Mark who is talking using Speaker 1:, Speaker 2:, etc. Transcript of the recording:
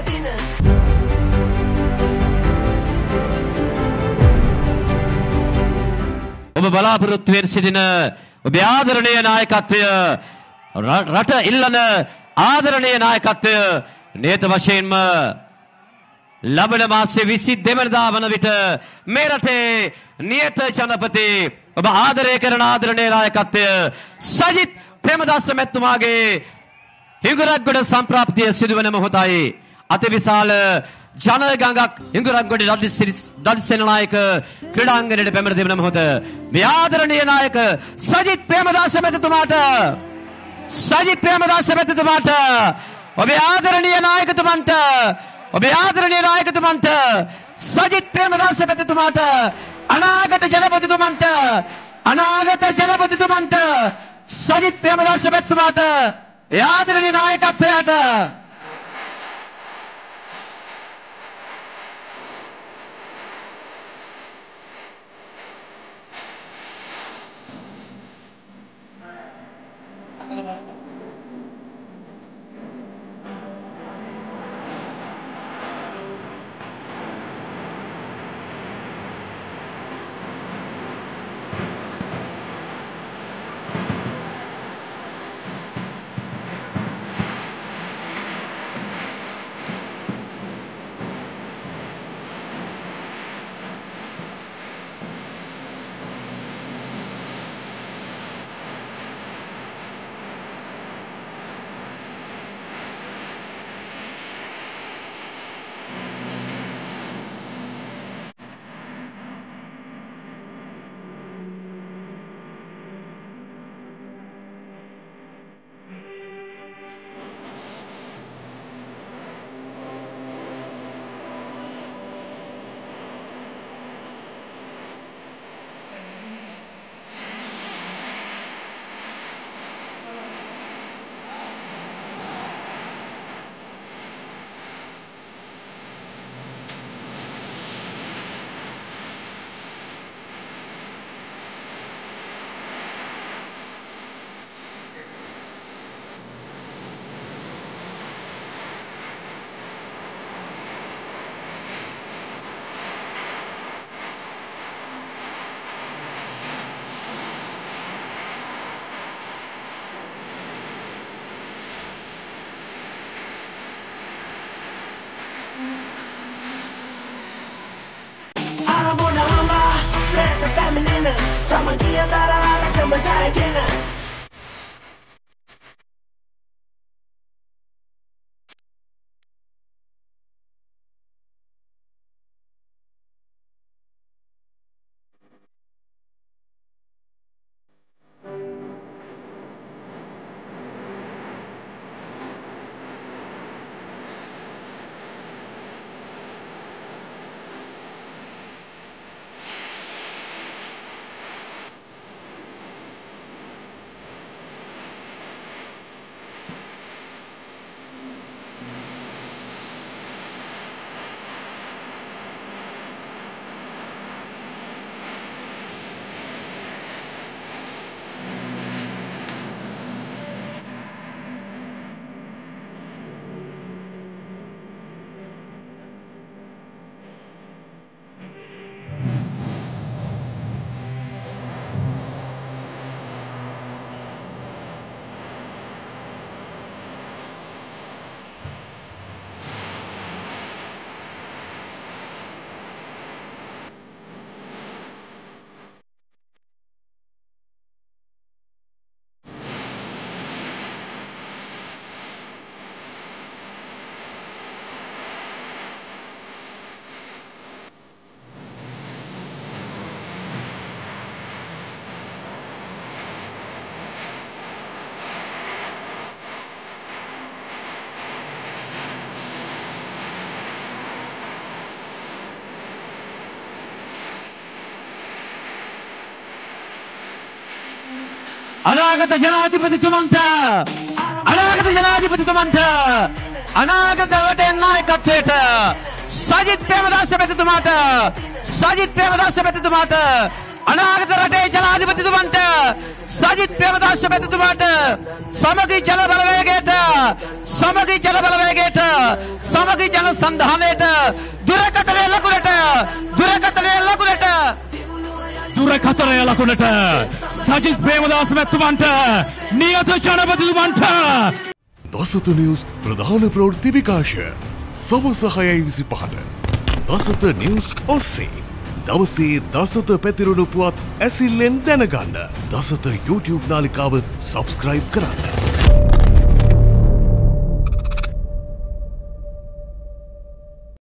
Speaker 1: දින
Speaker 2: ඔබ බලාපොරොත්තු වෙන සිටින ඔබේ ආදරණීය නායකත්වය රට ඉල්ලන ආදරණීය නායකත්වය නියත වශයෙන්ම ලබන මාසයේ 22 වෙනිදා වන විට මේ රටේ නියත ජනපති ඔබ ආදරය කරන ආදරණීය නායකත්වය සජිත් ප්‍රේමදාස මැතිතුමාගේ හිඟුරක්ගොඩ සම්ප්‍රාප්තිය සිදුවන මොහොතයි අතිවිශාල ජනගඟක් හිඟුරක්ගොඩ දඩිසෙනනායක ක්‍රීඩාංගණයට පැමිණ දෙවන මොහොත මේ ආදරණීය නායක සජිත් ප්‍රේමදාස මැතිතුමාට ඔබේ ආදරණීය නායකතුමන්ට සජිත් ප්‍රේමදාස මැතිතුමාට අනාගත ජනපතිතුමන්ට සජිත් ප්‍රේමදාස මැතිතුමාට ආදරණීය නායකත්වයට අනාගත ජනාධිපතිතුමන්ට අනාගත රටේ නායකත්වයට සජිත් ප්‍රේමදාස මැතිතුමාට අනාගත රටේ ජනාධිපතිතුමන්ට සජිත් ප්‍රේමදාස මැතිතුමාට සමගි ජල බලවේගයට සමගි ජන සන්ධානයට දුරකථනය ලකුණට සජිත් ප්‍රේමදාස මැතිතුමන්ට නියත ජනපතිතුමන්ට
Speaker 1: දසත නිවුස් ප්‍රධාන ප්‍රවෘත්ති විකාශය සවස 6:25ට දසත නිවුස් ඔස්සේ දවසේ දසත පැතිරුණු පුවත් ඇසිල්ලෙන් දැනගන්න දසත YouTube නාලිකාව සබ්ස්ක්‍රයිබ් කරන්න.